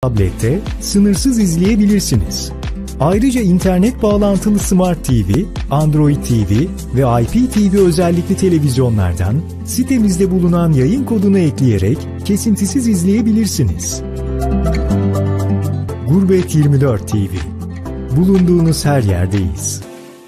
Tablette sınırsız izleyebilirsiniz. Ayrıca internet bağlantılı Smart TV, Android TV ve IPTV özellikli televizyonlardan sitemizde bulunan yayın kodunu ekleyerek kesintisiz izleyebilirsiniz. Gurbet 24 TV. Bulunduğunuz her yerdeyiz.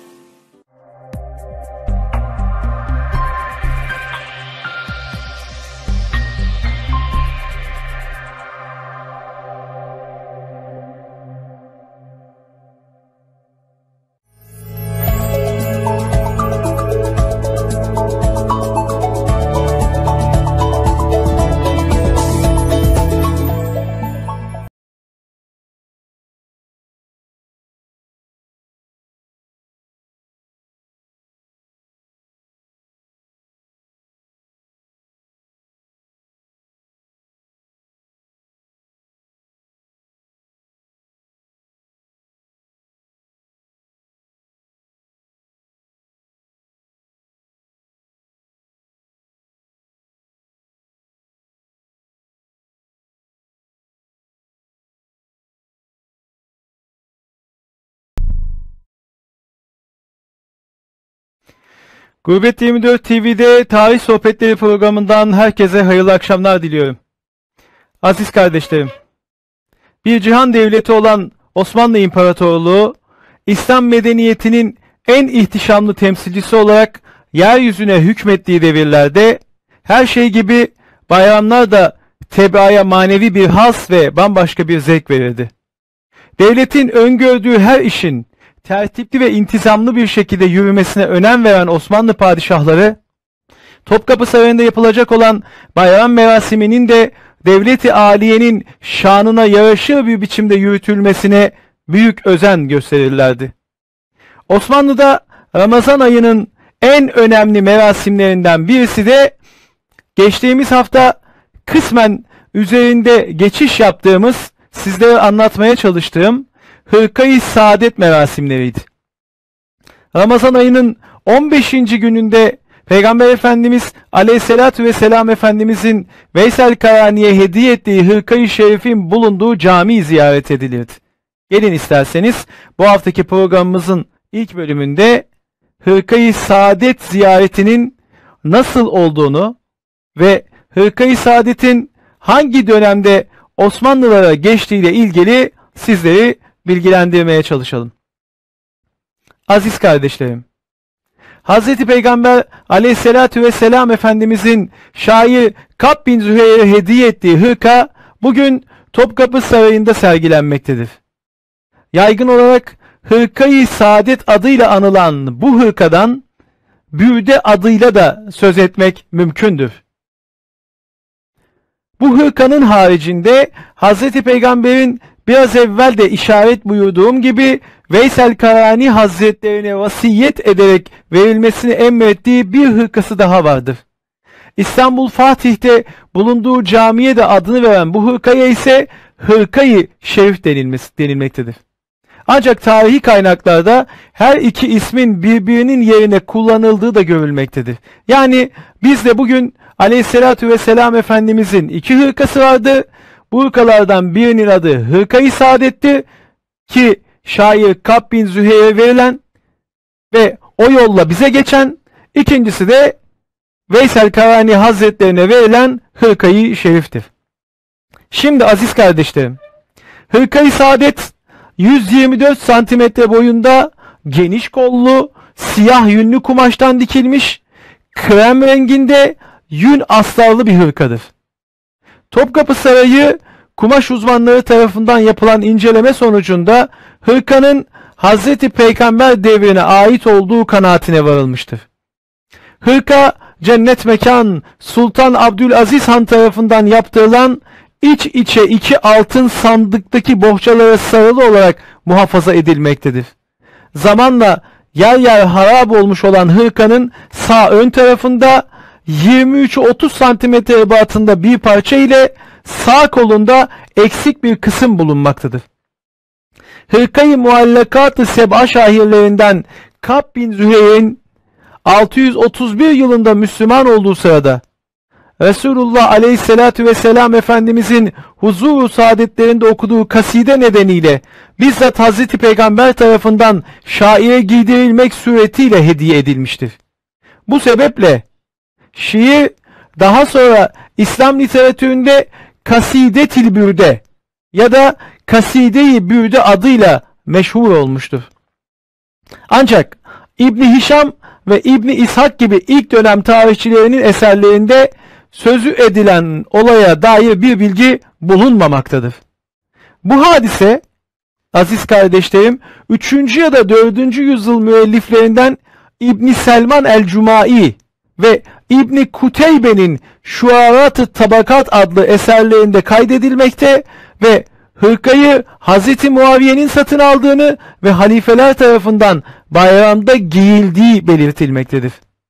Gurbet 24 TV'de Tarih Sohbetleri programından herkese hayırlı akşamlar diliyorum. Aziz kardeşlerim, bir cihan devleti olan Osmanlı İmparatorluğu, İslam medeniyetinin en ihtişamlı temsilcisi olarak yeryüzüne hükmettiği devirlerde, her şey gibi bayramlar da tebaaya manevi bir haz ve bambaşka bir zevk verirdi. Devletin öngördüğü her işin tertipli ve intizamlı bir şekilde yürümesine önem veren Osmanlı padişahları, Topkapı Sarayı'nda yapılacak olan bayram merasiminin de devleti âliyenin şanına yaraşır bir biçimde yürütülmesine büyük özen gösterirlerdi. Osmanlı'da Ramazan ayının en önemli merasimlerinden birisi de geçtiğimiz hafta kısmen üzerinde geçiş yaptığımız, sizlere anlatmaya çalıştığım Hırka-i Saadet merasimleriydi. Ramazan ayının 15. gününde Peygamber Efendimiz Aleyhisselatü Vesselam Efendimizin Veysel Karani'ye hediye ettiği Hırka-i Şerif'in bulunduğu camiyi ziyaret edilirdi. Gelin isterseniz bu haftaki programımızın ilk bölümünde Hırka-i Saadet ziyaretinin nasıl olduğunu ve Hırka-i Saadet'in hangi dönemde Osmanlılara geçtiğiyle ilgili sizleri bilgilendirmeye çalışalım. Aziz kardeşlerim, Hz. Peygamber Aleyhisselatü Vesselam Efendimizin şair Kab bin Züheyr'e hediye ettiği hırka bugün Topkapı Sarayı'nda sergilenmektedir. Yaygın olarak Hırka-i Saadet adıyla anılan bu hırkadan Bürde adıyla da söz etmek mümkündür. Bu hırkanın haricinde Hz. Peygamber'in biraz evvel de işaret buyurduğum gibi Veysel Karani Hazretlerine vasiyet ederek verilmesini emrettiği bir hırkası daha vardır. İstanbul Fatih'te bulunduğu camiye de adını veren bu hırkaya ise Hırka-i Şerif denilmektedir. Ancak tarihi kaynaklarda her iki ismin birbirinin yerine kullanıldığı da görülmektedir. Yani biz de bugün Aleyhisselatü Vesselam Efendimizin iki hırkası vardı. Bu hırkalardan birinin adı Hırka-i Saadet'ti ki şair Kab bin Züheyr'e verilen ve o yolla bize geçen, ikincisi de Veysel Karani Hazretlerine verilen Hırka-i Şerif'tir. Şimdi aziz kardeşlerim, Hırka-i Saadet 124 santimetre boyunda geniş kollu, siyah yünlü kumaştan dikilmiş, krem renginde yün astarlı bir hırkadır. Topkapı Sarayı kumaş uzmanları tarafından yapılan inceleme sonucunda hırkanın Hazreti Peygamber devrine ait olduğu kanaatine varılmıştır. Hırka, cennet mekan Sultan Abdülaziz Han tarafından yaptırılan iç içe iki altın sandıktaki bohçalara sarılı olarak muhafaza edilmektedir. Zamanla yer yer harap olmuş olan hırkanın sağ ön tarafında 23-30 santimetre ebatında bir parça ile sağ kolunda eksik bir kısım bulunmaktadır. Hırka-i Muallakat-ı Seb'a şahirlerinden Kab bin Züheyr'in 631 yılında Müslüman olduğu sırada Resulullah Aleyhisselatü Vesselam Efendimizin huzur-u saadetlerinde okuduğu kaside nedeniyle bizzat Hazreti Peygamber tarafından şaire giydirilmek suretiyle hediye edilmiştir. Bu sebeple şiir daha sonra İslam literatüründe Kaside-til Bürde ya da Kaside-i Bürde adıyla meşhur olmuştur. Ancak İbn Hişam ve İbn İshak gibi ilk dönem tarihçilerinin eserlerinde sözü edilen olaya dair bir bilgi bulunmamaktadır. Bu hadise, aziz kardeşlerim, 3. ya da 4. yüzyıl müelliflerinden İbn Selman el-Cumai ve İbn Kuteybe'nin Şuarat-ı Tabakat adlı eserlerinde kaydedilmekte ve hırkayı Hz. Muaviye'nin satın aldığını ve halifeler tarafından bayramda giyildiği belirtilmektedir.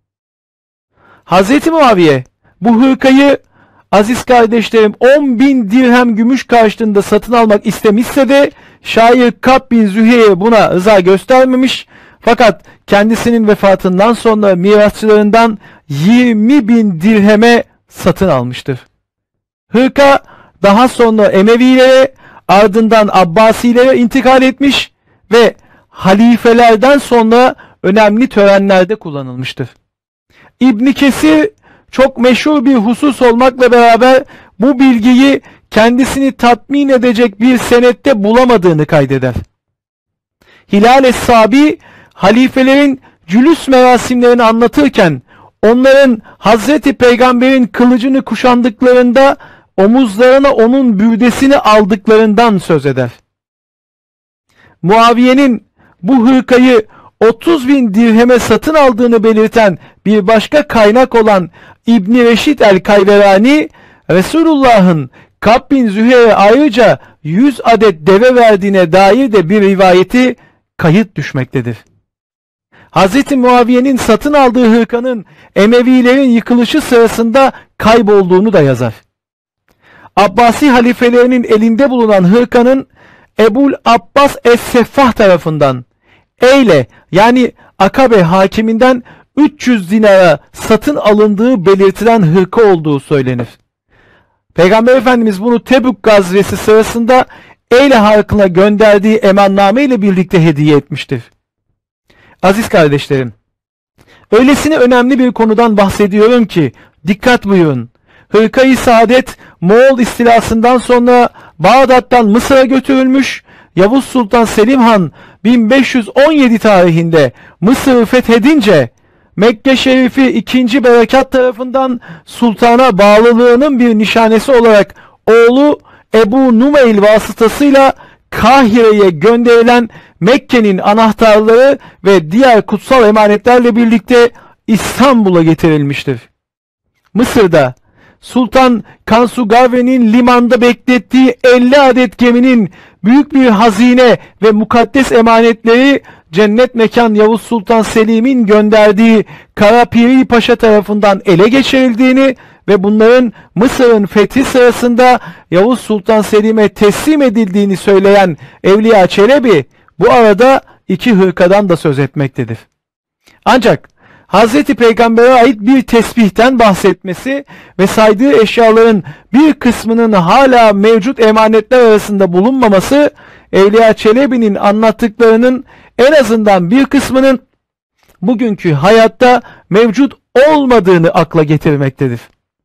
Hz. Muaviye bu hırkayı, aziz kardeşlerim, 10.000 dirhem gümüş karşılığında satın almak istemişse de şair Kab bin Züheyr buna rıza göstermemiş, fakat kendisinin vefatından sonra mirasçılarından 20.000 dirheme satın almıştır. Hırka daha sonra Emevilere, ardından Abbasilere intikal etmiş ve halifelerden sonra önemli törenlerde kullanılmıştır. İbn Kesir çok meşhur bir husus olmakla beraber bu bilgiyi kendisini tatmin edecek bir senette bulamadığını kaydeder. Hilal es-Sabi halifelerin cülüs merasimlerini anlatırken onların Hazreti Peygamber'in kılıcını kuşandıklarında omuzlarına onun bürdesini aldıklarından söz eder. Muaviye'nin bu hırkayı 30.000 dirheme satın aldığını belirten bir başka kaynak olan İbn Reşid el-Kayverani, Resulullah'ın Kab bin Züheyr'e ayrıca 100 adet deve verdiğine dair de bir rivayeti kayıt düşmektedir. Hz. Muaviye'nin satın aldığı hırkanın Emevilerin yıkılışı sırasında kaybolduğunu da yazar. Abbasi halifelerinin elinde bulunan hırkanın Ebul Abbas es-Seffah tarafından Eyle yani Akabe hakiminden 300 dinara satın alındığı belirtilen hırka olduğu söylenir. Peygamber Efendimiz bunu Tebük gazvesi sırasında Eyle halkına gönderdiği emanname ile birlikte hediye etmiştir. Aziz kardeşlerim, öylesine önemli bir konudan bahsediyorum ki dikkat buyurun. Hırka-i Saadet Moğol istilasından sonra Bağdat'tan Mısır'a götürülmüş, Yavuz Sultan Selim Han 1517 tarihinde Mısır'ı fethedince Mekke Şerifi 2. Berekat tarafından sultana bağlılığının bir nişanesi olarak oğlu Ebu Numeyl vasıtasıyla Kahire'ye gönderilen Mekke'nin anahtarları ve diğer kutsal emanetlerle birlikte İstanbul'a getirilmiştir. Mısır'da Sultan Kansugave'nin limanda beklettiği 50 adet geminin büyük bir hazine ve mukaddes emanetleri cennet mekan Yavuz Sultan Selim'in gönderdiği Karapiri Paşa tarafından ele geçirildiğini ve bunların Mısır'ın fethi sırasında Yavuz Sultan Selim'e teslim edildiğini söyleyen Evliya Çelebi bu arada 2 hırkadan da söz etmektedir. Ancak Hazreti Peygamber'e ait bir tesbihten bahsetmesi ve saydığı eşyaların bir kısmının hala mevcut emanetler arasında bulunmaması, Evliya Çelebi'nin anlattıklarının en azından bir kısmının bugünkü hayatta mevcut olmadığını akla getirmektedir.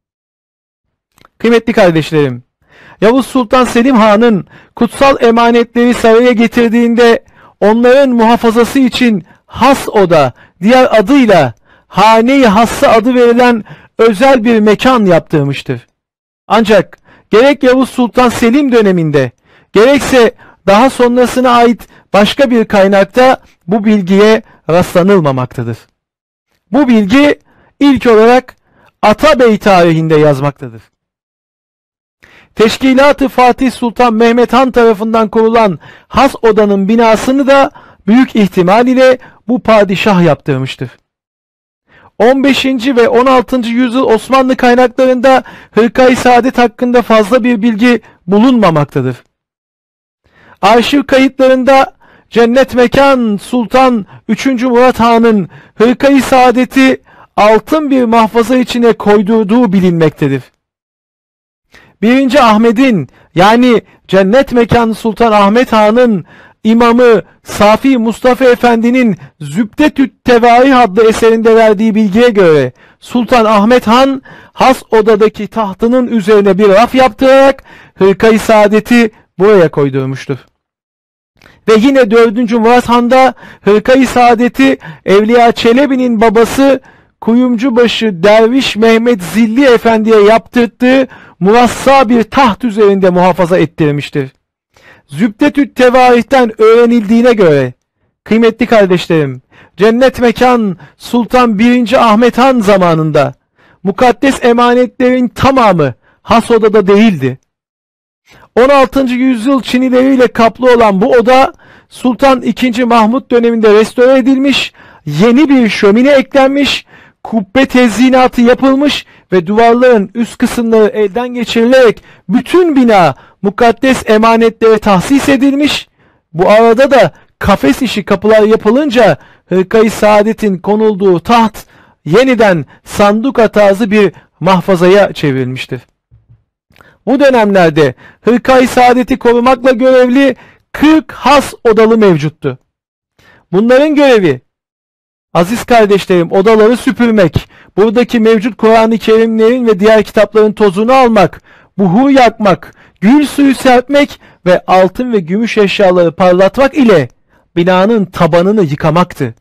Kıymetli kardeşlerim, Yavuz Sultan Selim Han'ın kutsal emanetleri saraya getirdiğinde onların muhafazası için has oda, diğer adıyla Hane-i Hassa adı verilen özel bir mekan yaptırmıştır. Ancak gerek Yavuz Sultan Selim döneminde gerekse daha sonrasına ait başka bir kaynakta bu bilgiye rastlanılmamaktadır. Bu bilgi ilk olarak Atabey tarihinde yazmaktadır. Teşkilat-ı Fatih Sultan Mehmet Han tarafından kurulan has odanın binasını da büyük ihtimal ile bu padişah yaptırmıştır. 15. ve 16. yüzyıl Osmanlı kaynaklarında Hırka-i Saadet hakkında fazla bir bilgi bulunmamaktadır. Arşiv kayıtlarında cennet mekan Sultan 3. Murat Han'ın Hırka-i Saadet'i altın bir mahfaza içine koydurduğu bilinmektedir. 1. Ahmet'in yani cennet mekanı Sultan Ahmet Han'ın imamı Safi Mustafa Efendi'nin Zübdetü't Tevarih adlı eserinde verdiği bilgiye göre Sultan Ahmet Han has odadaki tahtının üzerine bir raf yaptırarak hırka-i saadeti buraya koydurmuştur. Ve yine 4. Murat Han'da hırka-i saadeti Evliya Çelebi'nin babası Kuyumcubaşı Derviş Mehmet Zilli Efendi'ye yaptırttığı murassa bir taht üzerinde muhafaza ettirmiştir. Zübdetü't Tevarih'ten öğrenildiğine göre, kıymetli kardeşlerim, cennet mekan Sultan 1. Ahmet Han zamanında mukaddes emanetlerin tamamı has odada değildi. 16. yüzyıl çinileriyle kaplı olan bu oda Sultan II. Mahmut döneminde restore edilmiş, yeni bir şömine eklenmiş, kubbe tezyinatı yapılmış ve duvarların üst kısımları elden geçirilerek bütün bina mukaddes emanetlere tahsis edilmiş. Bu arada da kafes işi kapılar yapılınca hırka-i saadetin konulduğu taht yeniden sanduka tarzı bir mahfazaya çevrilmiştir. Bu dönemlerde hırka-i saadeti korumakla görevli 40 has odalı mevcuttu. Bunların görevi, aziz kardeşlerim, odaları süpürmek, buradaki mevcut Kur'an-ı Kerimlerin ve diğer kitapların tozunu almak, buhur yakmak, gül suyu serpmek ve altın ve gümüş eşyaları parlatmak ile binanın tabanını yıkamaktı.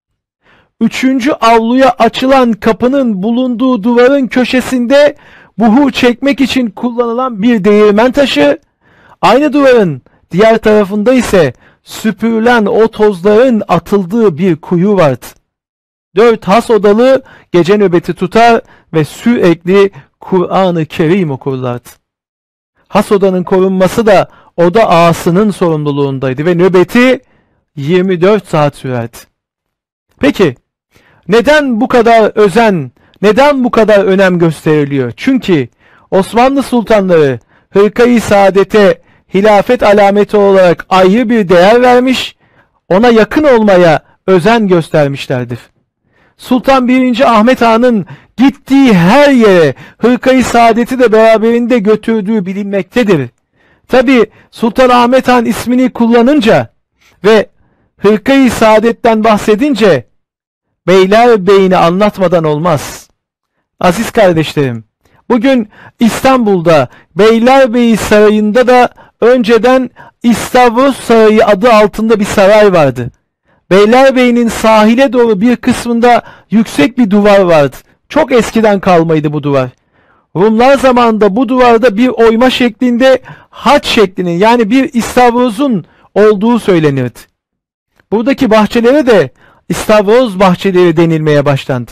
3. avluya açılan kapının bulunduğu duvarın köşesinde buhur çekmek için kullanılan bir değirmen taşı, aynı duvarın diğer tarafında ise süpürülen o tozların atıldığı bir kuyu vardı. 4 has odalı gece nöbeti tutar ve sürekli Kur'an-ı Kerim okurlardı. Has odanın korunması da oda ağasının sorumluluğundaydı ve nöbeti 24 saat sürerdi. Peki, neden bu kadar özen, neden bu kadar önem gösteriliyor? Çünkü Osmanlı sultanları hırka-i saadete hilafet alameti olarak ayrı bir değer vermiş, ona yakın olmaya özen göstermişlerdir. Sultan 1. Ahmet Han'ın gittiği her yere hırka-i saadeti de beraberinde götürdüğü bilinmektedir. Tabi Sultan Ahmet Han ismini kullanınca ve hırka-i saadetten bahsedince Beylerbeyi'ni anlatmadan olmaz. Aziz kardeşlerim, bugün İstanbul'da Beylerbeyi Sarayı'nda da önceden İstavros Sarayı adı altında bir saray vardı. Beylerbeyi'nin sahile doğru bir kısmında yüksek bir duvar vardı. Çok eskiden kalmaydı bu duvar. Rumlar zamanında bu duvarda bir oyma şeklinde haç şeklinin yani bir istavrozun olduğu söylenirdi. Buradaki bahçelere de İstavroz bahçeleri denilmeye başlandı.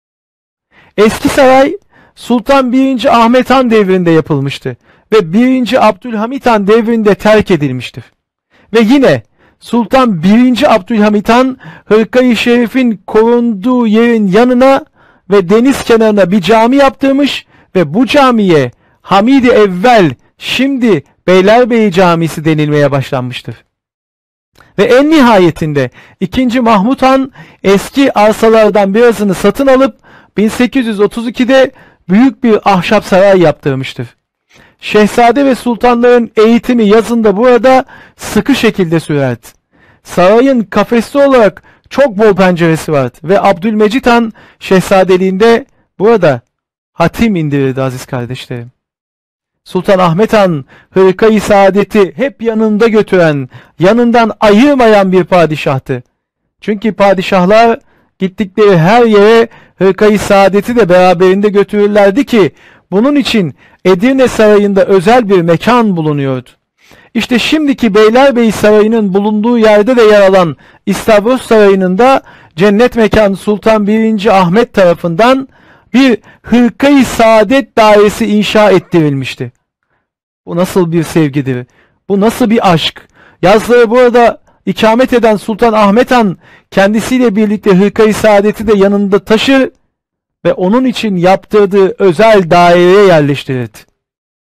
Eski saray Sultan 1. Ahmet Han devrinde yapılmıştı ve 1. Abdülhamit Han devrinde terk edilmiştir. Ve yine Sultan 1. Abdülhamit Han Hırka-i Şerif'in korunduğu yerin yanına ve deniz kenarına bir cami yaptırmış ve bu camiye Hamid-i Evvel, şimdi Beylerbeyi Camisi denilmeye başlanmıştır. Ve en nihayetinde 2. Mahmut Han eski arsalardan birazını satın alıp 1832'de büyük bir ahşap saray yaptırmıştır. Şehzade ve sultanların eğitimi yazında burada sıkı şekilde sürerdi. Sarayın kafesli olarak çok bol penceresi vardı ve Abdülmecit Han şehzadeliğinde burada hatim indirirdi aziz kardeşlerim. Sultan Ahmet Han hırka-i saadeti hep yanında götüren, yanından ayırmayan bir padişahtı. Çünkü padişahlar gittikleri her yere hırka-i saadeti de beraberinde götürürlerdi ki bunun için Edirne Sarayı'nda özel bir mekan bulunuyordu. İşte şimdiki Beylerbeyi Sarayı'nın bulunduğu yerde de yer alan İstavros Sarayı'nın da cennet mekanı Sultan 1. Ahmet tarafından bir hırka-i saadet dairesi inşa ettirilmişti. Bu nasıl bir sevgidir? Bu nasıl bir aşk? Yazları burada ikamet eden Sultan Ahmet Han kendisiyle birlikte hırka-i saadeti de yanında taşır ve onun için yaptırdığı özel daireye yerleştirirdi.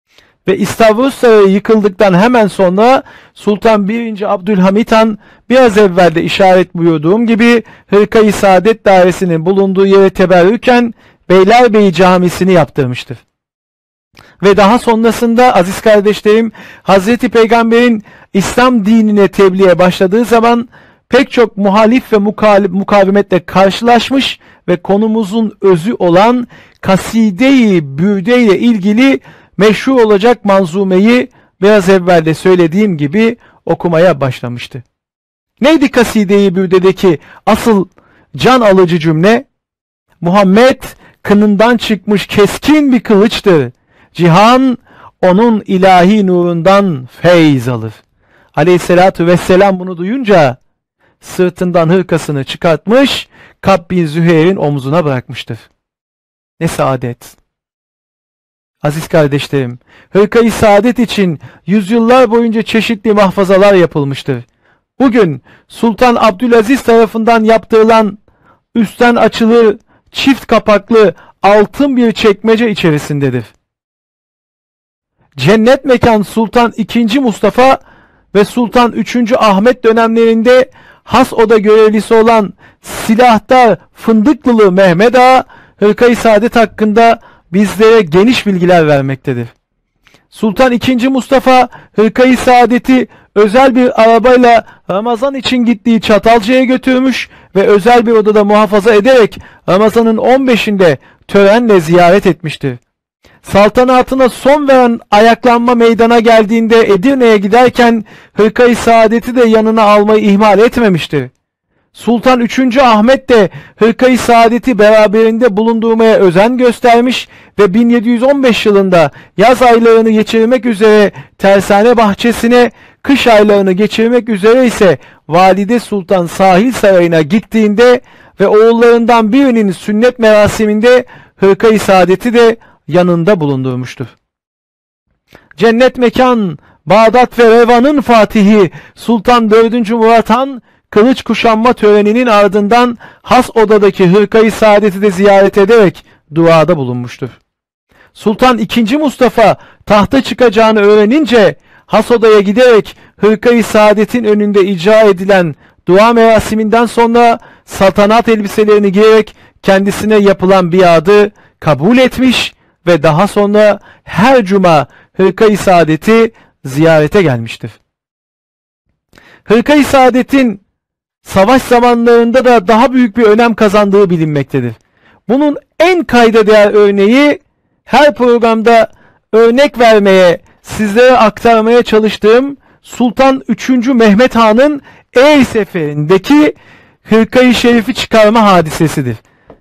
ve İstavros Sarayı yıkıldıktan hemen sonra Sultan 1. Abdülhamit Han biraz evvel de işaret buyurduğum gibi Hırka-i Saadet Dairesi'nin bulunduğu yere teberrüken Beylerbeyi Camisi'ni yaptırmıştır. Ve daha sonrasında aziz kardeşlerim, Hazreti Peygamber'in İslam dinine tebliğe başladığı zaman pek çok muhalif ve mukavemetle karşılaşmış ve konumuzun özü olan Kaside-i Bürde ile ilgili meşhur olacak manzumeyi biraz evvel de söylediğim gibi okumaya başlamıştı. Neydi Kaside-i Bürde'deki asıl can alıcı cümle? Muhammed kınından çıkmış keskin bir kılıçtır. Cihan onun ilahi nurundan feyz alır. Aleyhissalatu vesselam bunu duyunca sırtından hırkasını çıkartmış, Kab bin Züheyr'in omzuna bırakmıştır. Ne saadet! Aziz kardeşlerim, Hırka-i Saadet için yüzyıllar boyunca çeşitli mahfazalar yapılmıştır. Bugün Sultan Abdülaziz tarafından yaptırılan üstten açılır çift kapaklı altın bir çekmece içerisindedir. Cennet mekan Sultan II. Mustafa ve Sultan III. Ahmet dönemlerinde has oda görevlisi olan silahdar Fındıklılı Mehmet Ağa, Hırka-i Saadet hakkında bizlere geniş bilgiler vermektedir. Sultan II. Mustafa, Hırka-i Saadet'i özel bir arabayla Ramazan için gittiği Çatalca'ya götürmüş ve özel bir odada muhafaza ederek Ramazan'ın 15'inde törenle ziyaret etmiştir. Saltanatına son veren ayaklanma meydana geldiğinde Edirne'ye giderken Hırka-i Saadet'i de yanına almayı ihmal etmemiştir. Sultan 3. Ahmet de Hırka-i Saadet'i beraberinde bulundurmaya özen göstermiş ve 1715 yılında yaz aylarını geçirmek üzere tersane bahçesine, kış aylarını geçirmek üzere ise Valide Sultan Sahil Sarayı'na gittiğinde ve oğullarından birinin sünnet merasiminde Hırka-i Saadet'i de yanında bulundurmuştur. Cennet mekan, Bağdat ve Revan'ın fatihi Sultan 4. Murat Han, kılıç kuşanma töreninin ardından has odadaki Hırka-i Saadet'i de ziyaret ederek duada bulunmuştur. Sultan II. Mustafa tahta çıkacağını öğrenince has odaya giderek Hırka-i Saadet'in önünde icra edilen dua merasiminden sonra saltanat elbiselerini giyerek kendisine yapılan biatı kabul etmiş ve daha sonra her cuma Hırka-i Saadet'i ziyarete gelmiştir. Hırka-i Saadet'in savaş zamanlarında da daha büyük bir önem kazandığı bilinmektedir. Bunun en kayda değer örneği her programda örnek vermeye, sizlere aktarmaya çalıştığım Sultan 3. Mehmet Han'ın Eğri seferindeki Hırka-i Şerif'i çıkarma hadisesidir.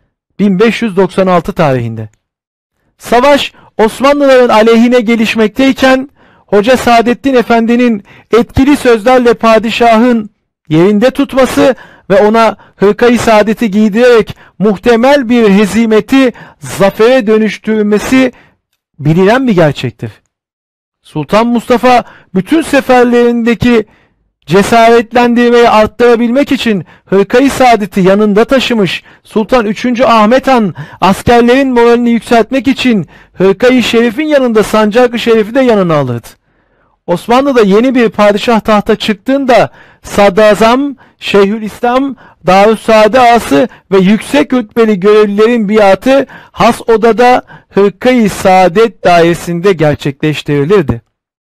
1596 tarihinde. Savaş Osmanlıların aleyhine gelişmekteyken Hoca Saadettin Efendi'nin etkili sözlerle padişahın yerinde tutması ve ona Hırka-i Saadet'i giydirerek muhtemel bir hezimeti zafere dönüştürmesi bilinen bir gerçektir. Sultan Mustafa bütün seferlerindeki cesaretlendirmeyi arttırabilmek için Hırka-i Saadet'i yanında taşımış. Sultan 3. Ahmet Han askerlerin moralini yükseltmek için Hırka-i Şerif'in yanında Sancak-ı Şerif'i de yanına alırdı. Osmanlı'da yeni bir padişah tahta çıktığında Sadrazam, Şeyhülislam, Darüssaade Ağası ve yüksek rütbeli görevlilerin biatı has odada Hırka-i Saadet dairesinde gerçekleştirilirdi.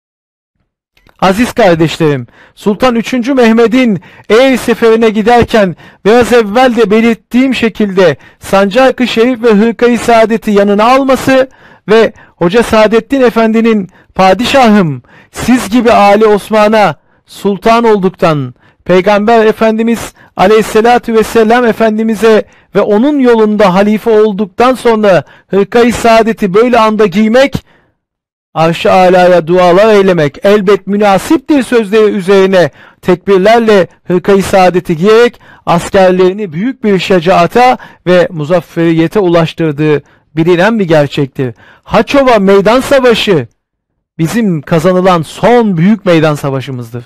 Aziz kardeşlerim, Sultan 3. Mehmet'in Eğri seferine giderken biraz evvel de belirttiğim şekilde Sancak-ı Şerif ve Hırka-i Saadet'i yanına alması ve Hoca Saadettin Efendi'nin padişahım siz gibi Ali Osman'a sultan olduktan Peygamber Efendimiz Aleyhisselatü Vesselam Efendimiz'e ve onun yolunda halife olduktan sonra Hırka-i Saadet'i böyle anda giymek, Arş-ı Alâ'ya dualar eylemek elbet münasiptir sözleri üzerine tekbirlerle Hırka-i Saadet'i giyerek askerlerini büyük bir şecaata ve muzafferiyete ulaştırdığı bilinen bir gerçektir. Haçova Meydan Savaşı bizim kazanılan son büyük meydan savaşımızdır.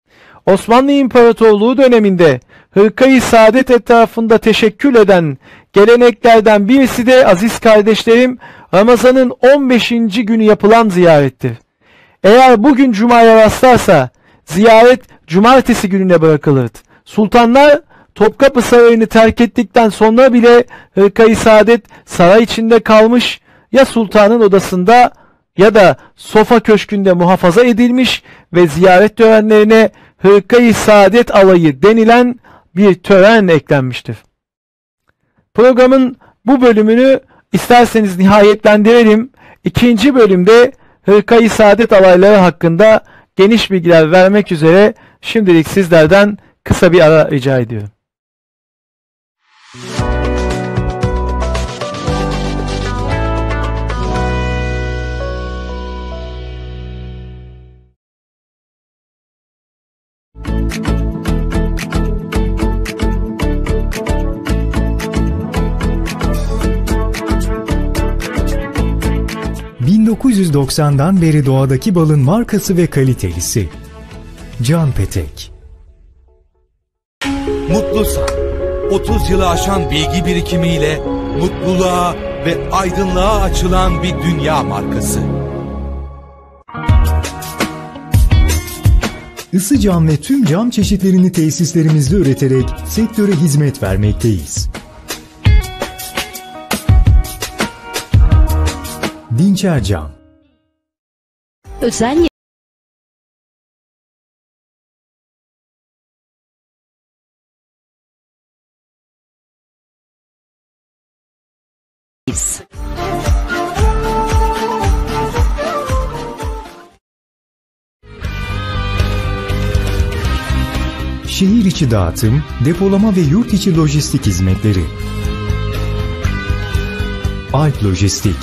Osmanlı İmparatorluğu döneminde Hırka-i Saadet etrafında teşekkül eden geleneklerden birisi de aziz kardeşlerim Ramazan'ın 15. günü yapılan ziyarettir. Eğer bugün Cuma'ya rastlarsa ziyaret Cumartesi gününe bırakılır. Sultanlar Topkapı Sarayı'nı terk ettikten sonra bile hırka-i saadet saray içinde kalmış, ya sultanın odasında ya da sofa köşkünde muhafaza edilmiş ve ziyaret törenlerine hırka-i saadet alayı denilen bir tören eklenmiştir. Programın bu bölümünü isterseniz nihayetlendirelim. İkinci bölümde hırka-i saadet alayları hakkında geniş bilgiler vermek üzere şimdilik sizlerden kısa bir ara rica ediyorum. ...1990'dan beri doğadaki balın markası ve kalitelisi. Can Petek. Mutlusan, 30 yılı aşan bilgi birikimiyle mutluluğa ve aydınlığa açılan bir dünya markası. Isı cam ve tüm cam çeşitlerini tesislerimizde üreterek sektöre hizmet vermekteyiz. Dinçer Cam. Özel Şehir içi dağıtım, depolama ve yurt içi lojistik hizmetleri. Alp Lojistik.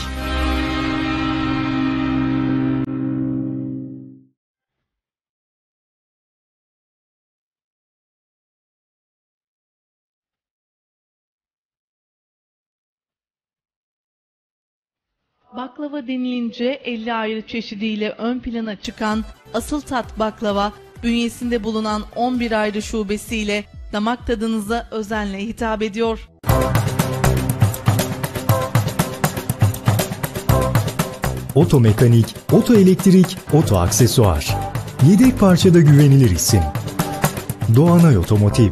Baklava denilince 50 ayrı çeşidiyle ön plana çıkan Asıl Tat Baklava, bünyesinde bulunan 11 ayrı şubesiyle damak tadınıza özenle hitap ediyor. Otomekanik, otoelektrik, otoaksesuar. Yedek parçada güvenilir isim. Doğanay Otomotiv.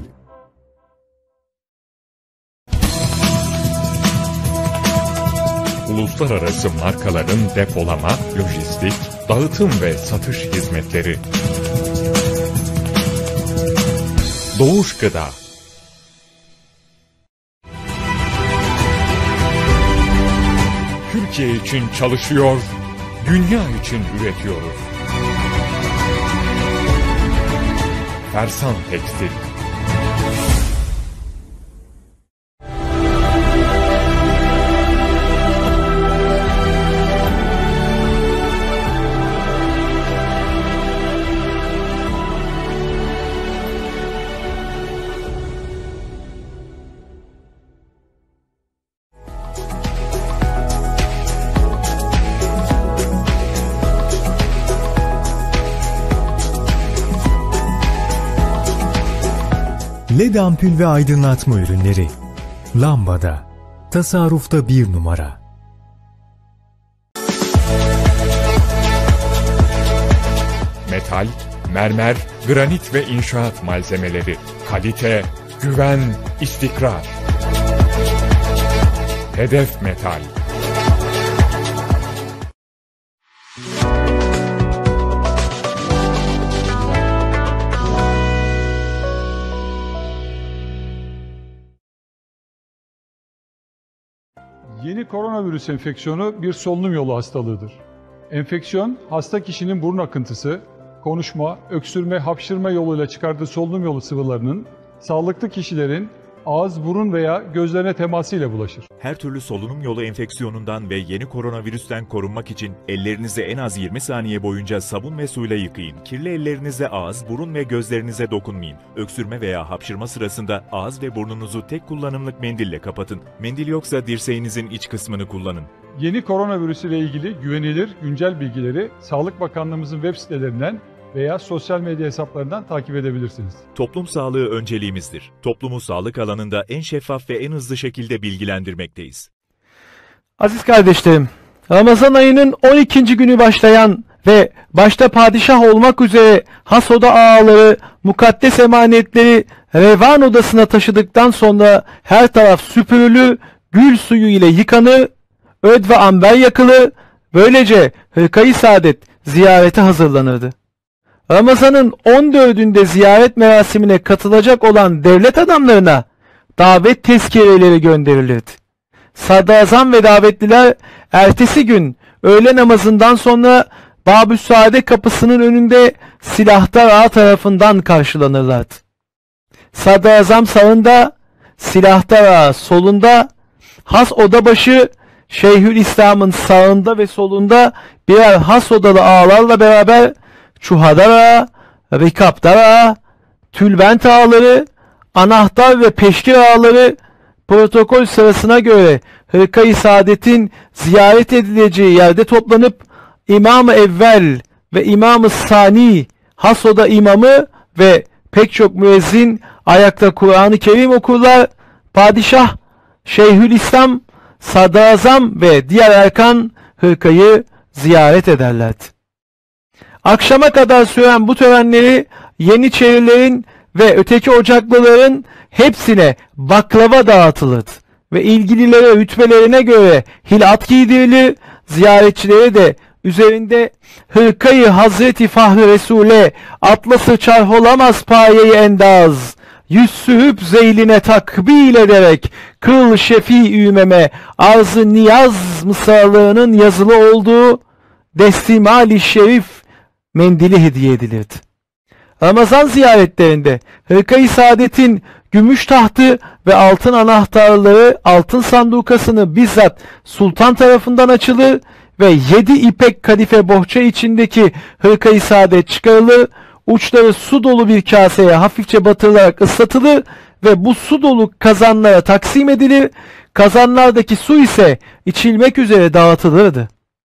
Uluslararası markaların depolama, lojistik, dağıtım ve satış hizmetleri. Doğuş Gıda. Türkiye için çalışıyor, dünya için üretiyoruz. Fersan Tekstil. LED ampul ve aydınlatma ürünleri. Lambada. Tasarrufta bir numara. Metal, mermer, granit ve inşaat malzemeleri. Kalite, güven, istikrar. Hedef Metal. Yeni koronavirüs enfeksiyonu bir solunum yolu hastalığıdır. Enfeksiyon, hasta kişinin burun akıntısı, konuşma, öksürme, hapşırma yoluyla çıkardığı solunum yolu sıvılarının sağlıklı kişilerin ağız, burun veya gözlerine temasıyla bulaşır. Her türlü solunum yolu enfeksiyonundan ve yeni koronavirüsten korunmak için ellerinizi en az 20 saniye boyunca sabun ve suyla yıkayın. Kirli ellerinizle ağız, burun ve gözlerinize dokunmayın. Öksürme veya hapşırma sırasında ağız ve burnunuzu tek kullanımlık mendille kapatın. Mendil yoksa dirseğinizin iç kısmını kullanın. Yeni koronavirüs ile ilgili güvenilir, güncel bilgileri Sağlık Bakanlığımızın web sitelerinden veya sosyal medya hesaplarından takip edebilirsiniz. Toplum sağlığı önceliğimizdir. Toplumu sağlık alanında en şeffaf ve en hızlı şekilde bilgilendirmekteyiz. Aziz kardeşlerim, Ramazan ayının 12. günü başlayan ve başta padişah olmak üzere has oda ağaları, mukaddes emanetleri revan odasına taşıdıktan sonra her taraf süpürülü, gül suyu ile yıkanı, öd ve amber yakılı, böylece hırka-i saadet ziyarete hazırlanırdı. Ramazan'ın 14'ünde ziyaret merasimine katılacak olan devlet adamlarına davet tezkireleri gönderilirdi. Sadrazam ve davetliler ertesi gün öğle namazından sonra Bab-ı Saade kapısının önünde silahtar ağa tarafından karşılanırlardı. Sadrazam sağında, silahtar ağa solunda, has odabaşı Şeyhülislam'ın sağında ve solunda birer has odalı ağalarla beraber çuhadar ağa, rikaptar ağa, tülbent ağaları, anahtar ve peşkir ağaları protokol sırasına göre hırka-i saadetin ziyaret edileceği yerde toplanıp İmam-ı Evvel ve İmam-ı Sani, has oda imamı ve pek çok müezzin ayakta Kur'an-ı Kerim okurlar. Padişah, Şeyhülislam, Sadrazam ve diğer erkan hırkayı ziyaret ederlerdi. Akşama kadar süren bu törenleri Yeniçerilerin ve öteki ocaklıların hepsine baklava dağıtılırdı ve ilgililere rütbelerine göre hilat giydirilir, ziyaretçilere de üzerinde hırkayı Hazreti Fahri Resul'e atlası çarh olamaz payeyi endaz, yüz sürüp zeyline takbil ederek kıl şefi ümeme arz-ı niyaz mısralığının yazılı olduğu destimali şerif mendili hediye edilirdi. Ramazan ziyaretlerinde hırka-i saadetin gümüş tahtı ve altın anahtarları altın sandukasını bizzat sultan tarafından açılır ve 7 ipek kadife bohça içindeki hırka-i saadet çıkarılır, uçları su dolu bir kaseye hafifçe batırılarak ıslatılır ve bu su dolu kazanlara taksim edilir, kazanlardaki su ise içilmek üzere dağıtılırdı.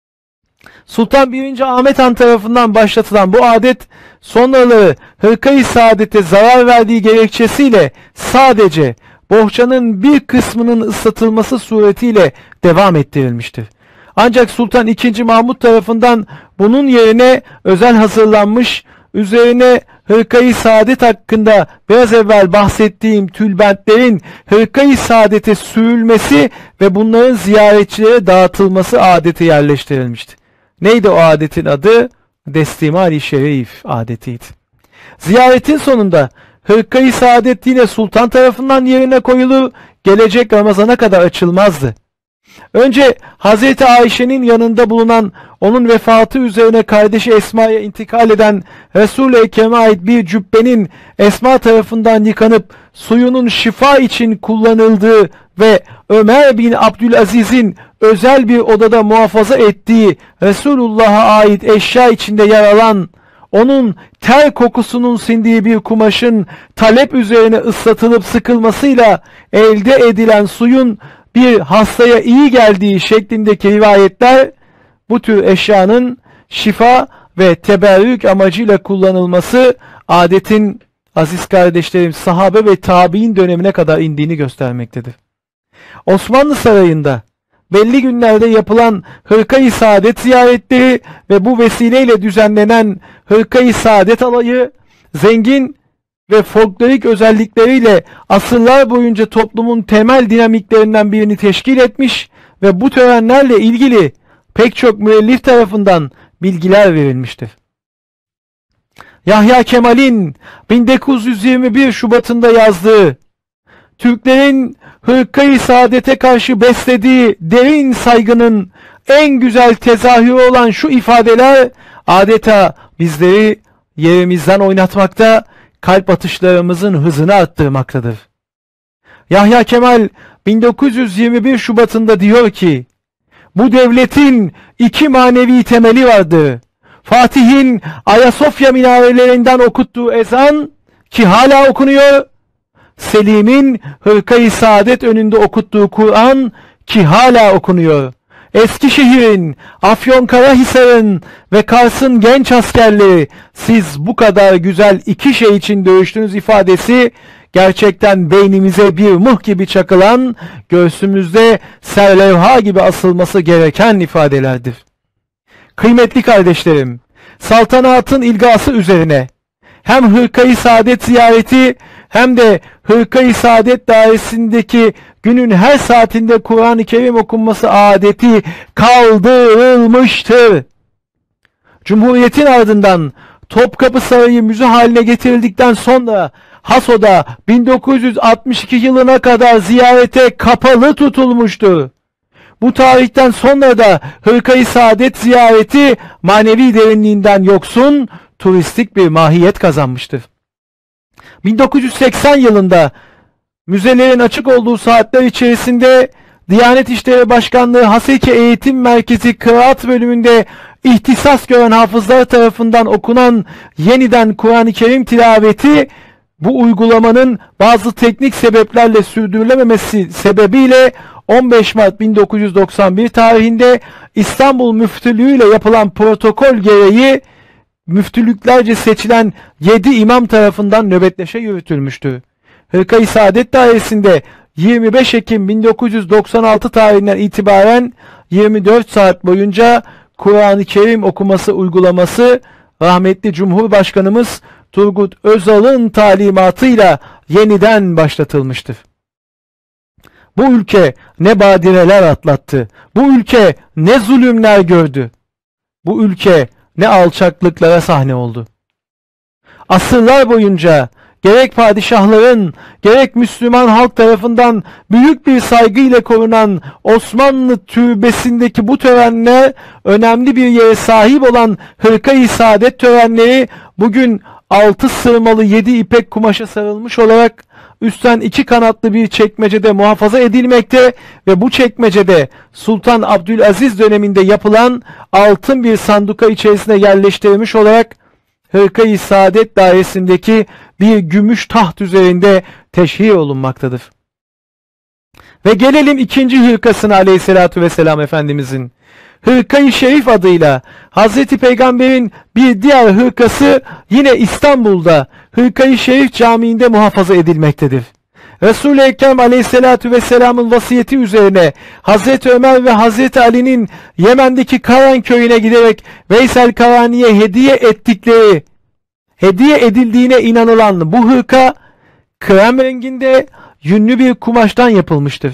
Sultan 1. Ahmet Han tarafından başlatılan bu adet sonraları hırka-i saadete zarar verdiği gerekçesiyle sadece bohçanın bir kısmının ıslatılması suretiyle devam ettirilmiştir. Ancak Sultan II. Mahmud tarafından bunun yerine özel hazırlanmış, üzerine hırka-i saadet hakkında biraz evvel bahsettiğim tülbentlerin hırka-i saadete sürülmesi ve bunların ziyaretçilere dağıtılması adeti yerleştirilmişti. Neydi o adetin adı? Destimali Şerif adetiydi. Ziyaretin sonunda hırka-i saadet yine sultan tarafından yerine koyulur, gelecek Ramazan'a kadar açılmazdı. Önce Hazreti Ayşe'nin yanında bulunan, onun vefatı üzerine kardeşi Esma'ya intikal eden Resul-i Ekrem'e ait bir cübbenin Esma tarafından yıkanıp suyunun şifa için kullanıldığı ve Ömer bin Abdülaziz'in özel bir odada muhafaza ettiği Resulullah'a ait eşya içinde yer alan, onun ter kokusunun sindiği bir kumaşın talep üzerine ıslatılıp sıkılmasıyla elde edilen suyun bir hastaya iyi geldiği şeklindeki rivayetler, bu tür eşyanın şifa ve teberrük amacıyla kullanılması adetin, aziz kardeşlerim, sahabe ve tabi'in dönemine kadar indiğini göstermektedir. Osmanlı Sarayı'nda belli günlerde yapılan hırka-i saadet ziyaretleri ve bu vesileyle düzenlenen hırka-i saadet alayı, zengin ve folklorik özellikleriyle asırlar boyunca toplumun temel dinamiklerinden birini teşkil etmiş ve bu törenlerle ilgili pek çok müellif tarafından bilgiler verilmiştir. Yahya Kemal'in 1921 Şubat'ında yazdığı, Türklerin hırka-i saadete karşı beslediği derin saygının en güzel tezahürü olan şu ifadeler adeta bizleri yerimizden oynatmakta, kalp atışlarımızın hızını arttırmaktadır. Yahya Kemal 1921 Şubat'ında diyor ki, bu devletin 2 manevi temeli vardır. Fatih'in Ayasofya minarelerinden okuttuğu ezan ki hala okunuyor, Selim'in hırka-i saadet önünde okuttuğu Kur'an ki hala okunuyor. Eskişehir'in, Afyonkarahisar'ın ve Kars'ın genç askerleri, siz bu kadar güzel iki şey için dövüştünüz ifadesi gerçekten beynimize bir mıh gibi çakılan, göğsümüzde serlevha gibi asılması gereken ifadelerdir. Kıymetli kardeşlerim, saltanatın ilgası üzerine hem Hırka-i Saadet ziyareti hem de Hırka-i Saadet dairesindeki günün her saatinde Kur'an-ı Kerim okunması adeti kaldırılmıştır. Cumhuriyetin ardından Topkapı Sarayı müze haline getirildikten sonra Haso'da 1962 yılına kadar ziyarete kapalı tutulmuştur. Bu tarihten sonra da Hırka-i Saadet ziyareti manevi derinliğinden yoksun, turistik bir mahiyet kazanmıştır. 1980 yılında müzelerin açık olduğu saatler içerisinde Diyanet İşleri Başkanlığı Haseki Eğitim Merkezi Kıraat bölümünde ihtisas gören hafızlar tarafından okunan yeniden Kur'an-ı Kerim tilaveti, bu uygulamanın bazı teknik sebeplerle sürdürülememesi sebebiyle 15 Mart 1991 tarihinde İstanbul Müftülüğü ile yapılan protokol gereği müftülüklerce seçilen 7 imam tarafından nöbetleşe yürütülmüştü. Hırka-i Saadet Dairesi'nde 25 Ekim 1996 tarihinden itibaren 24 saat boyunca Kur'an-ı Kerim okuması uygulaması rahmetli Cumhurbaşkanımız Turgut Özal'ın talimatıyla yeniden başlatılmıştır. Bu ülke ne badireler atlattı. Bu ülke ne zulümler gördü. Bu ülke ne alçaklıklara sahne oldu. Asırlar boyunca gerek padişahların, gerek Müslüman halk tarafından büyük bir saygıyla korunan Osmanlı türbesindeki bu törenler, önemli bir yere sahip olan Hırka-i Saadet törenleri bugün 6 sırmalı 7 ipek kumaşa sarılmış olarak üstten 2 kanatlı bir çekmecede muhafaza edilmekte ve bu çekmecede Sultan Abdülaziz döneminde yapılan altın bir sanduka içerisine yerleştirilmiş olarak Hırka-i Saadet dairesindeki bir gümüş taht üzerinde teşhir olunmaktadır. Ve gelelim ikinci hırkasına aleyhissalatü vesselam Efendimizin. Hırka-i Şerif adıyla Hazreti Peygamber'in bir diğer hırkası yine İstanbul'da Hırka-i Şerif Camii'nde muhafaza edilmektedir. Resul-i Ekrem aleyhissalatü vesselamın vasiyeti üzerine Hazreti Ömer ve Hazreti Ali'nin Yemen'deki Karan köyüne giderek Veysel Karani'ye hediye edildiğine inanılan bu hırka krem renginde yünlü bir kumaştan yapılmıştır.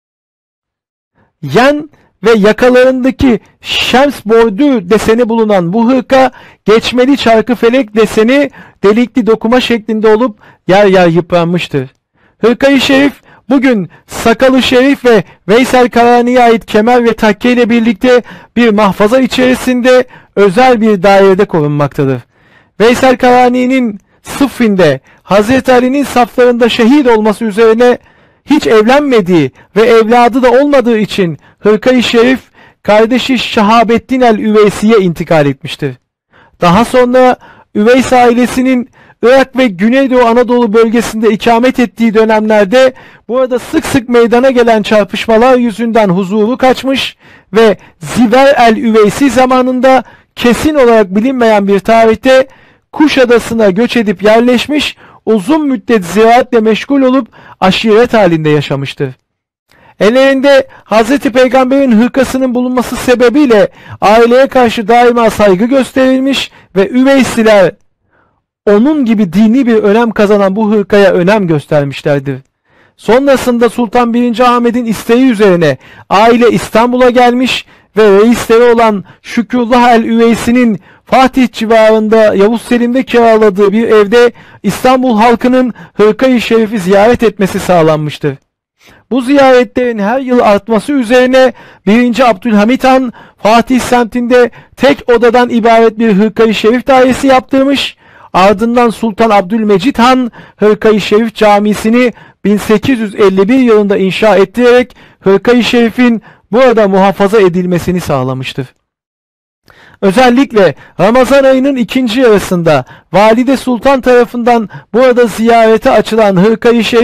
Yen ve yakalarındaki şems bordür deseni bulunan bu hırka geçmeli çarkıfelek deseni delikli dokuma şeklinde olup yer yer yıpranmıştır. Hırka-i Şerif bugün Sakalı Şerif ve Veysel Karani'ye ait kemer ve takke ile birlikte bir mahfaza içerisinde özel bir dairede korunmaktadır. Veysel Karani'nin Sıffin'de Hazreti Ali'nin saflarında şehit olması üzerine hiç evlenmediği ve evladı da olmadığı için Hırka-i Şerif kardeşi Şahabettin el-Üveysi'ye intikal etmiştir. Daha sonra Üveys ailesinin Irak ve Güneydoğu Anadolu bölgesinde ikamet ettiği dönemlerde burada sık sık meydana gelen çarpışmalar yüzünden huzuru kaçmış ve Ziver el-Üveysi zamanında kesin olarak bilinmeyen bir tarihte Kuşadası'na göç edip yerleşmiş, uzun müddet ziraatle meşgul olup aşiret halinde yaşamıştır. Ellerinde Hz. Peygamber'in hırkasının bulunması sebebiyle aileye karşı daima saygı gösterilmiş ve Üveysiler onun gibi dini bir önem kazanan bu hırkaya önem göstermişlerdir. Sonrasında Sultan 1. Ahmet'in isteği üzerine aile İstanbul'a gelmiş ve reisleri olan Şükrullah el-Üveysi'nin Fatih civarında Yavuz Selim'de kiraladığı bir evde İstanbul halkının Hırka-i Şerif'i ziyaret etmesi sağlanmıştır. Bu ziyaretlerin her yıl artması üzerine 1. Abdülhamit Han Fatih semtinde tek odadan ibaret bir Hırka-i Şerif dairesi yaptırmış. Ardından Sultan Abdülmecid Han Hırka-i Şerif Camisi'ni 1851 yılında inşa ettirerek Hırka-i Şerif'in burada muhafaza edilmesini sağlamıştır. Özellikle Ramazan ayının ikinci yarısında Valide Sultan tarafından burada ziyarete açılan Hırka-i Şerif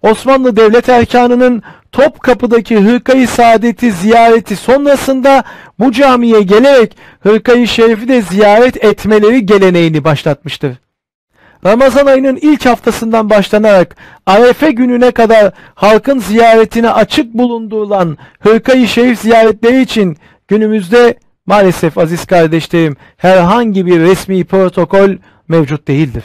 Osmanlı devlet erkanının Topkapı'daki Hırka-i Saadet'i ziyareti sonrasında bu camiye gelerek Hırka-i Şerif'i de ziyaret etmeleri geleneğini başlatmıştır. Ramazan ayının ilk haftasından başlanarak Arefe gününe kadar halkın ziyaretine açık bulundurulan Hırka-i Şerif ziyaretleri için günümüzde maalesef aziz kardeşlerim herhangi bir resmi protokol mevcut değildir.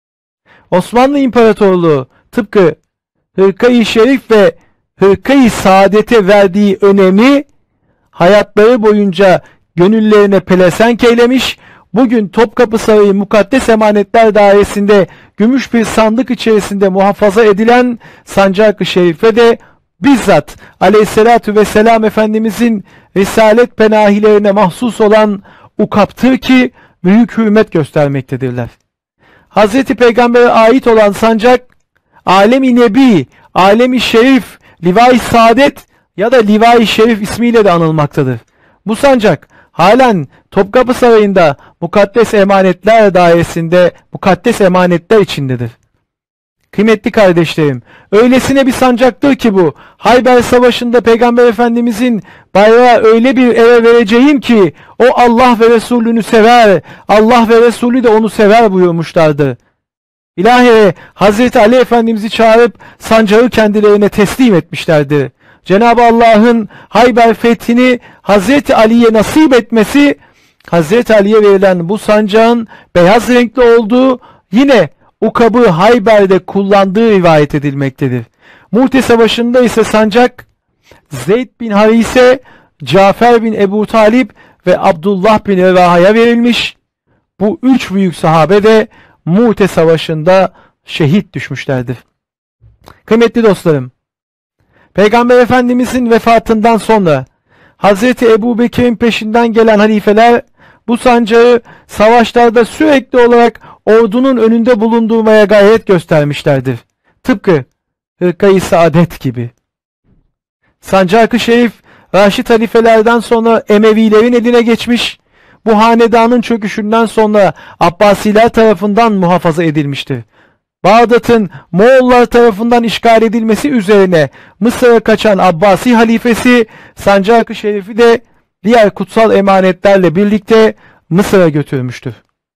Osmanlı İmparatorluğu tıpkı Hırka-i Şerif ve Hırka-i Saadet'e verdiği önemi hayatları boyunca gönüllerine pelesenk eylemiş, bugün Topkapı Sarayı Mukaddes Emanetler Dairesi'nde gümüş bir sandık içerisinde muhafaza edilen Sancak-ı Şerif'e de bizzat Aleyhisselatü Vesselam Efendimizin Risalet penahilerine mahsus olan ukaptır ki büyük hürmet göstermektedirler. Hazreti Peygamber'e ait olan sancak, Alem-i Nebi, Alem-i Şerif, Liva-i Saadet ya da Liva-i Şerif ismiyle de anılmaktadır. Bu sancak halen Topkapı Sarayı'nda Mukaddes Emanetler Dairesi'nde mukaddes emanetler içindedir. Kıymetli kardeşlerim, öylesine bir sancaktır ki bu, Hayber Savaşı'nda Peygamber Efendimizin bayrağı öyle bir ere vereceğim ki o Allah ve Resulünü sever, Allah ve Resulü de onu sever buyurmuşlardı. İlahi Hazreti Ali Efendimiz'i çağırıp sancağı kendilerine teslim etmişlerdi. Cenab-ı Allah'ın Hayber fethini Hazreti Ali'ye nasip etmesi, Hazreti Ali'ye verilen bu sancağın beyaz renkli olduğu yine ukabı Hayber'de kullandığı rivayet edilmektedir. Mu'te Savaşı'nda ise sancak Zeyd bin Harise, Cafer bin Ebu Talib ve Abdullah bin Revaha'ya verilmiş. Bu üç büyük sahabe de Mu'te Savaşı'nda şehit düşmüşlerdir. Kıymetli dostlarım, Peygamber Efendimizin vefatından sonra Hazreti Ebu Bekir'in peşinden gelen halifeler bu sancağı savaşlarda sürekli olarak ordunun önünde bulundurmaya gayret göstermişlerdir. Tıpkı Hırka-i Saadet gibi. Sancak-ı Şerif Raşid halifelerden sonra Emevilerin eline geçmiş, bu hanedanın çöküşünden sonra Abbasiler tarafından muhafaza edilmiştir. Bağdat'ın Moğollar tarafından işgal edilmesi üzerine Mısır'a kaçan Abbasi halifesi Sancak-ı Şerif'i de diğer kutsal emanetlerle birlikte Mısır'a götürmüştür.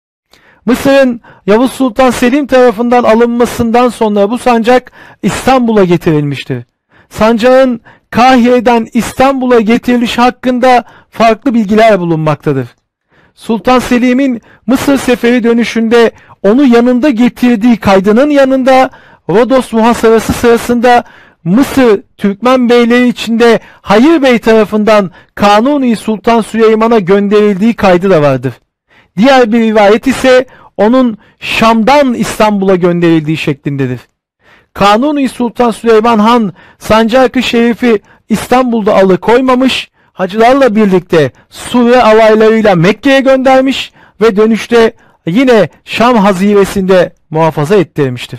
Mısır'ın Yavuz Sultan Selim tarafından alınmasından sonra bu sancak İstanbul'a getirilmiştir. Sancağın Kahire'den İstanbul'a getiriliş hakkında farklı bilgiler bulunmaktadır. Sultan Selim'in Mısır seferi dönüşünde onu yanında getirdiği kaydının yanında Rodos muhasarası sırasında Mısır Türkmen beyleri içinde Hayır Bey tarafından Kanuni Sultan Süleyman'a gönderildiği kaydı da vardır. Diğer bir rivayet ise onun Şam'dan İstanbul'a gönderildiği şeklindedir. Kanuni Sultan Süleyman Han Sancak-ı Şerif'i İstanbul'da alıkoymamış, hacılarla birlikte Sure alaylarıyla Mekke'ye göndermiş ve dönüşte yine Şam haziresinde muhafaza ettirmiştir.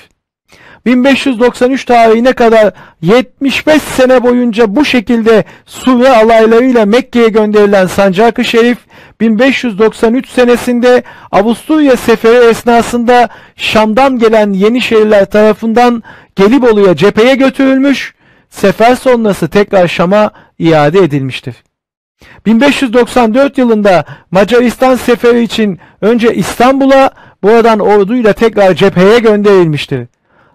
1593 tarihine kadar 75 sene boyunca bu şekilde Sure alaylarıyla Mekke'ye gönderilen Sancak-ı Şerif 1593 senesinde Avusturya seferi esnasında Şam'dan gelen Yeniçeriler tarafından Gelibolu'ya cepheye götürülmüş, sefer sonrası tekrar Şam'a iade edilmiştir. 1594 yılında Macaristan seferi için önce İstanbul'a, buradan orduyla tekrar cepheye gönderilmiştir.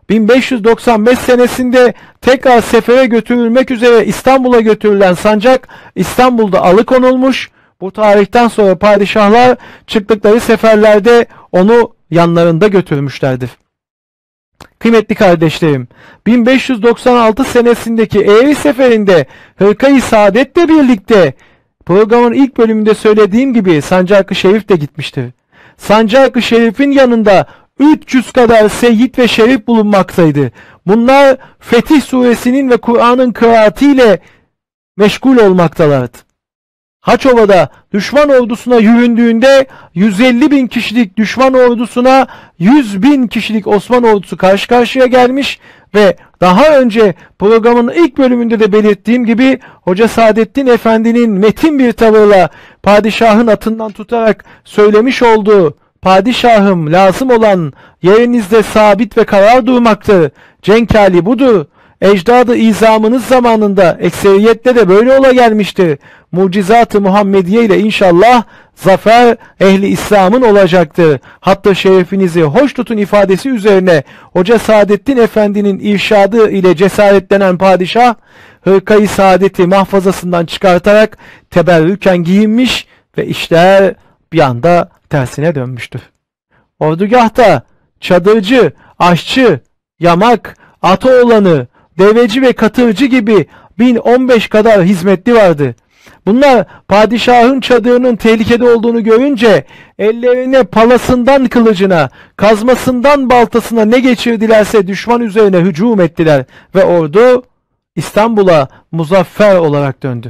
1595 senesinde tekrar sefere götürülmek üzere İstanbul'a götürülen sancak İstanbul'da alıkonulmuş. Bu tarihten sonra padişahlar çıktıkları seferlerde onu yanlarında götürmüşlerdir. Kıymetli kardeşlerim, 1596 senesindeki Eğri seferinde Hırka-i Saadet'le birlikte programın ilk bölümünde söylediğim gibi Sancak-ı Şerif de gitmiştir. Sancak-ı Şerif'in yanında 300 kadar seyyid ve şerif bulunmaktaydı. Bunlar Fetih Suresinin ve Kur'an'ın kıraatiyle meşgul olmaktalardı. Haçova'da düşman ordusuna yüründüğünde 150 bin kişilik düşman ordusuna 100 bin kişilik Osmanlı ordusu karşı karşıya gelmiş ve daha önce programın ilk bölümünde de belirttiğim gibi Hoca Saadettin Efendi'nin metin bir tavırla padişahın atından tutarak söylemiş olduğu padişahım, lazım olan yerinizde sabit ve karar durmaktır. Cenk hali budur. Ecdadı izamınız zamanında ekseriyetle de böyle ola gelmiştir. Mucizat-ı Muhammediye ile inşallah zafer ehli İslam'ın olacaktır. Hatta şerefinizi hoş tutun ifadesi üzerine Hoca Saadettin Efendi'nin irşadı ile cesaretlenen padişah hırkayı saadeti mahfazasından çıkartarak teberrüken giyinmiş ve işler bir anda tersine dönmüştür. Ordugahta çadırcı, aşçı, yamak, atoğlanı, deveci ve katırcı gibi 1015 kadar hizmetli vardı. Bunlar padişahın çadırının tehlikede olduğunu görünce ellerine palasından kılıcına, kazmasından baltasına ne geçirdilerse düşman üzerine hücum ettiler ve ordu İstanbul'a muzaffer olarak döndü.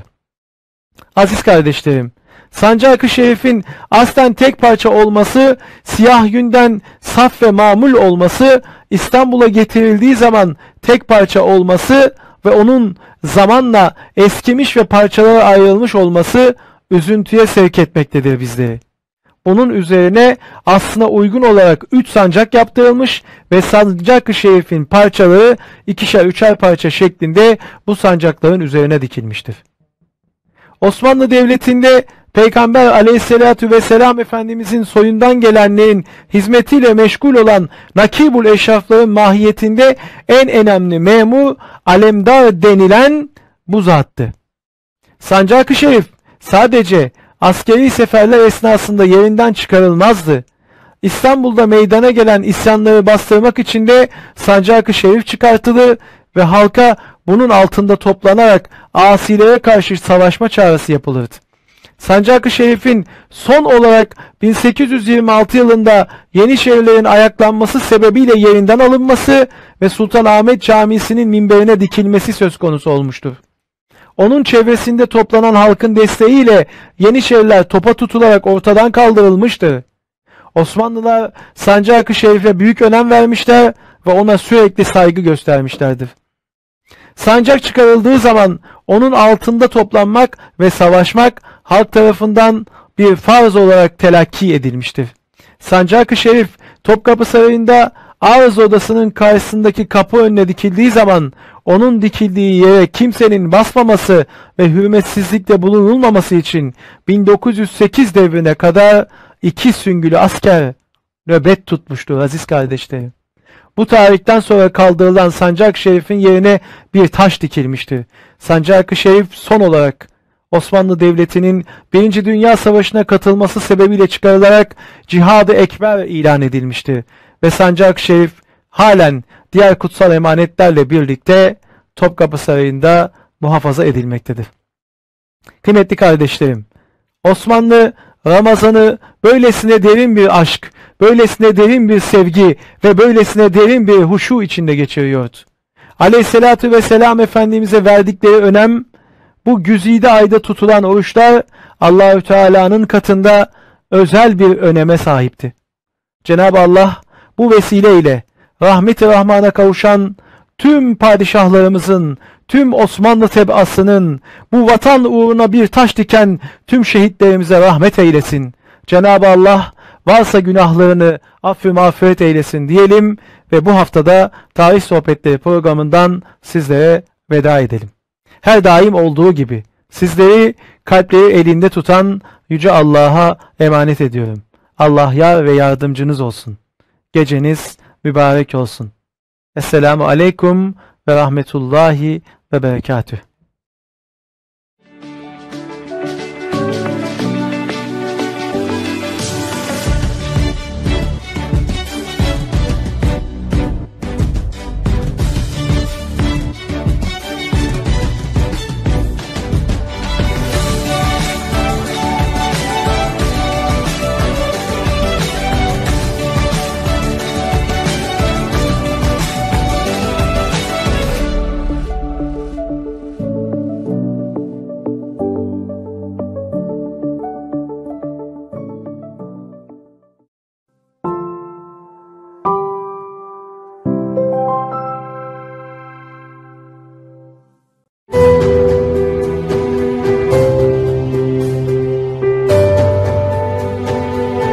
Aziz kardeşlerim, Sancak-ı Şerif'in aslen tek parça olması, siyah yünden saf ve mamul olması, İstanbul'a getirildiği zaman tek parça olması ve onun zamanla eskimiş ve parçalara ayrılmış olması üzüntüye sevk etmektedir bizleri. Onun üzerine aslına uygun olarak 3 sancak yaptırılmış ve Sancak-ı Şerif'in parçaları 2'şer 3'er parça şeklinde bu sancakların üzerine dikilmiştir. Osmanlı Devleti'nde Peygamber aleyhissalatu vesselam Efendimizin soyundan gelenlerin hizmetiyle meşgul olan nakibul eşrafların mahiyetinde en önemli memur alemdar denilen bu zattı. Sancak-ı Şerif sadece askeri seferler esnasında yerinden çıkarılmazdı. İstanbul'da meydana gelen isyanları bastırmak için de Sancak-ı Şerif çıkartılır ve halka bunun altında toplanarak asilere karşı savaşma çağrısı yapılırdı. Sancak-ı Şerif'in son olarak 1826 yılında Yenişehirlerin ayaklanması sebebiyle yerinden alınması ve Sultanahmet Camisi'nin minberine dikilmesi söz konusu olmuştur. Onun çevresinde toplanan halkın desteğiyle Yenişehirler topa tutularak ortadan kaldırılmıştır. Osmanlılar Sancak-ı Şerif'e büyük önem vermişler ve ona sürekli saygı göstermişlerdir. Sancak çıkarıldığı zaman onun altında toplanmak ve savaşmak halk tarafından bir farz olarak telakki edilmiştir. Sancak-ı Şerif Topkapı Sarayı'nda arz odasının karşısındaki kapı önüne dikildiği zaman onun dikildiği yere kimsenin basmaması ve hürmetsizlikte bulunulmaması için 1908 devrine kadar 2 süngülü asker nöbet tutmuştur aziz kardeşlerim. Bu tarihten sonra kaldırılan Sancak-ı Şerif'in yerine bir taş dikilmiştir. Sancak-ı Şerif son olarak Osmanlı Devleti'nin 1. Dünya Savaşı'na katılması sebebiyle çıkarılarak Cihad-ı Ekber ilan edilmiştir. Ve Sancak-ı Şerif halen diğer kutsal emanetlerle birlikte Topkapı Sarayı'nda muhafaza edilmektedir. Kıymetli kardeşlerim, Osmanlı Ramazan'ı böylesine derin bir aşk, böylesine derin bir sevgi ve böylesine derin bir huşu içinde geçiriyordu. Aleyhissalatu vesselam Efendimiz'e verdikleri önem, bu güzide ayda tutulan oruçlar Allahü Teala'nın katında özel bir öneme sahipti. Cenab-ı Allah bu vesileyle rahmet-i rahmana kavuşan tüm padişahlarımızın, tüm Osmanlı tebaasının, bu vatan uğruna bir taş diken tüm şehitlerimize rahmet eylesin. Cenab-ı Allah varsa günahlarını affı mağfiret eylesin diyelim ve bu haftada Tarih Sohbetleri programından sizlere veda edelim. Her daim olduğu gibi sizleri kalpleri elinde tutan Yüce Allah'a emanet ediyorum. Allah yar ve yardımcınız olsun. Geceniz mübarek olsun. Esselamu aleyküm ve rahmetullahi ve berekatüh.